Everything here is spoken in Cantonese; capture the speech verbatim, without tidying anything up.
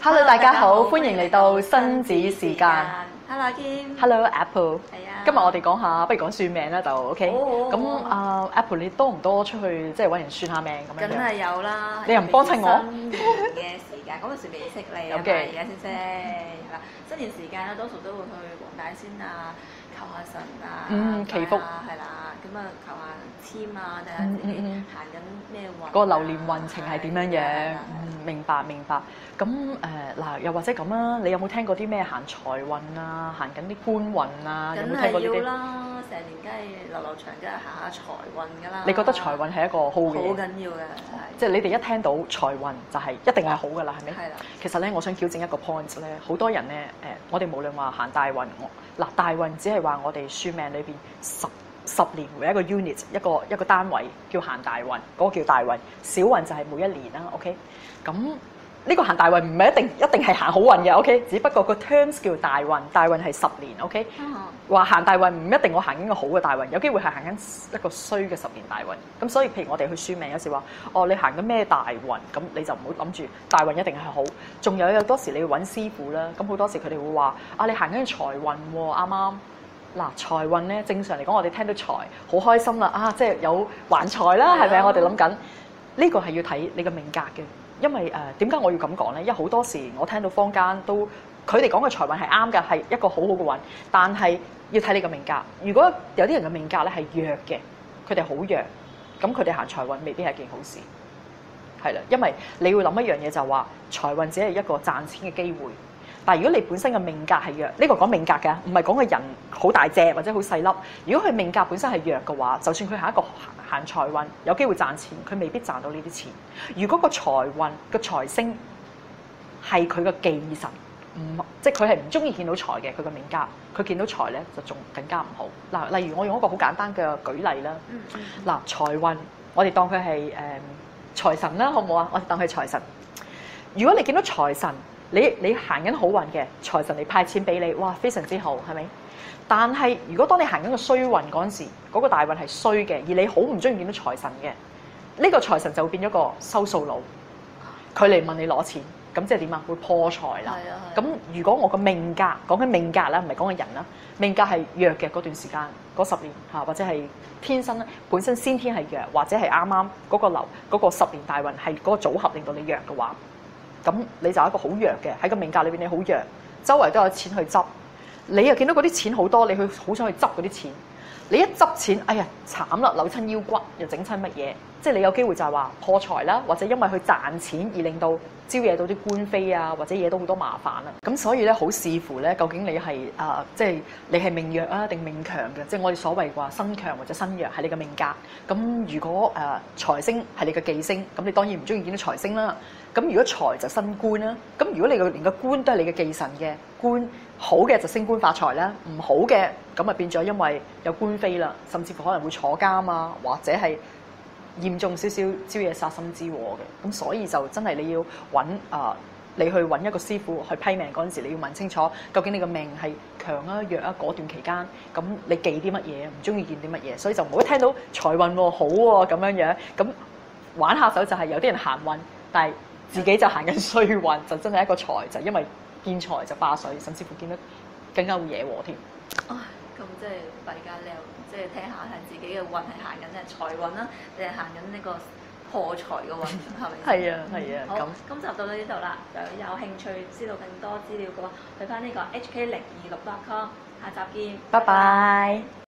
Hello， 大家好，歡迎嚟到新子時間。 Hello， 阿堅。 Hello Apple。 係啊。 今日我哋講下，不如講算命啦，就 OK。 好好好。 咁啊 Apple，你多唔多出去即係揾人算下命咁樣？ 梗係有啦。 你又唔幫襯我？ 新年嘅時間，嗰陣時未識你啊嘛，而家先識。係啦，新年時間咧，多數都會去黃大仙啊，求下神啊， 嗯，祈福係啦，咁啊求下籤啊，睇下自己行緊咩運。 個流年運程係點樣樣？嗯，明白明白。咁誒嗱，又或者咁啦，你有冇聽過啲咩行財運啊，行緊啲官運啊？有冇聽過呢啲？ 梗係要啦，成年梗係流流長，梗係行下財運㗎啦。 你覺得財運係一個好嘅嘢？ 好緊要嘅，係。 即係你哋一聽到財運就係一定係好㗎啦，係咪？ 係啦。其實咧，我想矯正一個 point 咧，好多人咧誒，我哋無論話行大運，嗱大運只係話我哋算命裏邊十十年為一個 unit 一個一個單位叫行大運，嗰個叫大運。小運就係每一年啦 ，OK？咁呢個行大運唔係一定一定係行好運嘅 ，OK？只不過個 terms 叫大運，大運係十年 ，OK？話、嗯、行大運唔一定我行緊個好嘅大運，有機會係行緊一個衰嘅十年大運。咁所以譬如我哋去算命有時話，哦你行緊咩大運，咁你就唔好諗住大運一定係好。仲有有多時你要揾師傅啦，咁好多時佢哋會話啊你行緊財運喎，啱啱？嗱財運咧正常嚟講，我哋聽到財好開心啦，啊即係有還財啦，係咪？我哋諗緊呢個係要睇你嘅命格嘅。因為誒點解我要咁講咧？因為好多時我聽到坊間都佢哋講嘅財運係啱嘅，係一個好好嘅運，但係要睇你嘅命格。如果有啲人嘅命格咧係弱嘅，佢哋好弱，咁佢哋行財運未必係件好事，係啦。因為你要諗一樣嘢就係話財運只係一個賺錢嘅機會，但係如果你本身嘅命格係弱，呢個講命格嘅，唔係講個人好大隻或者好細粒。如果佢命格本身係弱嘅話，就算佢係一個行財運有機會賺錢，佢未必賺到呢啲錢。如果個財運個財星係佢個忌神，唔即係佢係唔中意見到財嘅，佢個命格佢見到財咧就仲更加唔好。嗱，例如我用一個好簡單嘅舉例啦。嗱、嗯，財運我哋當佢係誒財神啦，好唔好啊？我哋當佢財神。如果你見到財神，你你行緊好運嘅財神嚟派錢俾你，哇，非常之好，係咪？但係如果當你行緊個衰運嗰陣時，嗰、那個大運係衰嘅，而你好唔中意見到財神嘅，呢、這個財神就會變咗個收數佬，佢嚟問你攞錢，咁即係點啊？會破財啦。咁如果我個命格講緊命格啦，唔係講緊人啦，命格係弱嘅嗰段時間，嗰十年嚇，或者係天生咧本身先天係弱，或者係啱啱嗰個流嗰、那個十年大運係嗰個組合令到你弱嘅話，咁你就係一個好弱嘅喺個命格裏邊，你好弱，周圍都有錢去執。你又見到嗰啲錢好多，你去好想去執嗰啲錢。你一執錢，哎呀慘啦，扭親腰骨，又整親乜嘢？即係你有機會就係話破財啦，或者因為佢賺錢而令到招惹到啲官非啊，或者惹到好多麻煩啦。咁所以咧，好視乎咧，究竟你係啊、呃，即係你係命弱啊定命強嘅？即係我哋所謂話身強或者身弱係你嘅命格。咁如果誒、呃、財星係你嘅忌星，咁你當然唔中意見到財星啦。咁如果財就身官啦。咁如果你個連個官都係你嘅忌神嘅官，好嘅就升官發財啦，唔好嘅咁啊變咗因為有官非啦，甚至乎可能會坐監啊，或者係嚴重少少招惹殺身之禍嘅。咁所以就真係你要揾啊、呃，你去揾一個師傅去批命嗰陣時，你要問清楚究竟你個命係強啊弱啊嗰段期間，咁你忌啲乜嘢，唔中意見啲乜嘢，所以就唔好聽到財運喎好喎咁樣樣，咁玩下手就係有啲人行運，但係自己就行緊衰運，就真係一個財，就因為見財就化水，甚至乎見得更加會惹禍添。 唉，咁即係弊家你又即係聽下係自己嘅運係行緊咧財運啦，定係行緊呢個破財嘅運，係咪？ 係啊係啊。 好，今集到到呢度啦，就有興趣知道更多資料嘅話，去翻呢個 H K 零二六 dot com， 下集見， 拜拜。